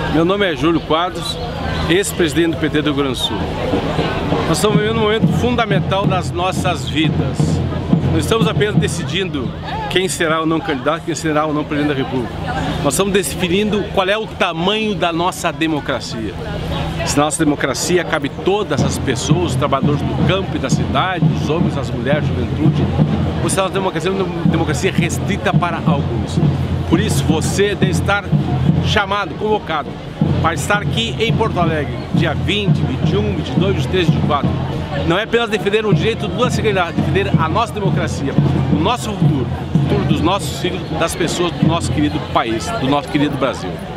Meu nome é Júlio Quadros, ex-presidente do PT do Rio Grande do Sul. Nós estamos vivendo um momento fundamental das nossas vidas. Não estamos apenas decidindo quem será ou não candidato, quem será ou não presidente da República. Nós estamos definindo qual é o tamanho da nossa democracia. Se na nossa democracia cabe todas as pessoas, os trabalhadores do campo e da cidade, os homens, as mulheres, a juventude, ou se a nossa democracia é uma democracia restrita para alguns. Por isso você deve estar chamado, convocado, para estar aqui em Porto Alegre, dia 20, 21, 22, 23, 24. Não é apenas defender o direito do nosso candidato, defender a nossa democracia, o nosso futuro, o futuro dos nossos filhos, das pessoas do nosso querido país, do nosso querido Brasil.